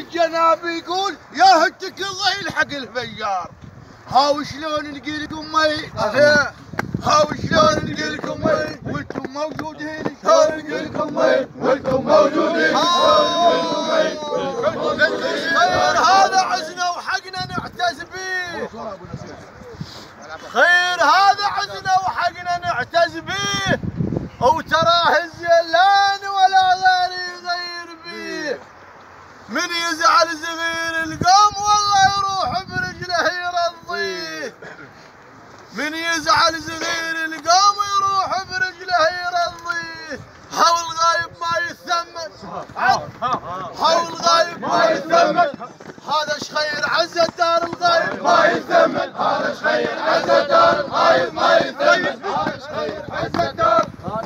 الجناب يقول يا هتك الله يلحق الفجار. هاو شلون نلقي لكم مي هاو شلون نلقي لكم مي وانتم موجودين شلون نلقي لكم مي وانتم موجودين خير هذا عزنا وحقنا نعتز به خير هذا عزنا وحقنا نعتز به وتراه الزلان ولا غير يغير بيه من يزعل صغير القوم والله يروح برجله يرضيه من يزعل صغير القوم يروح برجله يرضيه هاو الغايب ما يثمن هاو الغايب ما يثمن هذا شخير عز الدار الغايب ما يثمن هذا شخير عز الدار الغايب ما يثمن هذا شخير عز الدار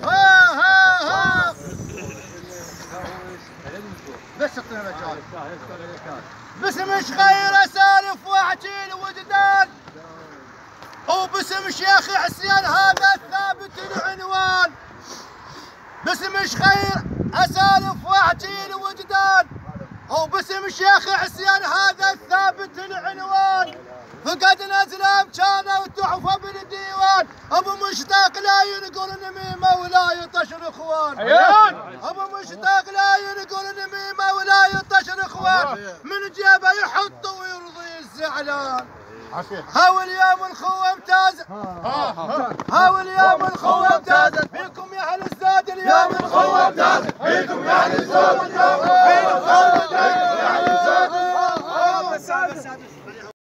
بس اعطينا مجال باسم شخير اسالف واحكي الوجدان وباسم شيخ حسين هذا الثابت العنوان باسم شخير اسالف واحكي الوجدان وباسم شيخ حسين هذا الثابت العنوان فقدنا زلام كانوا تحفه بالديوان ابو مشتاق لا ينقل نميمه ولا يطشر اخوان ابو مشتاق لا ينقل نميمه ولا يطشر اخوان من جيبه يحط ويرضي الزعلان هاو اليوم الخوه ممتازه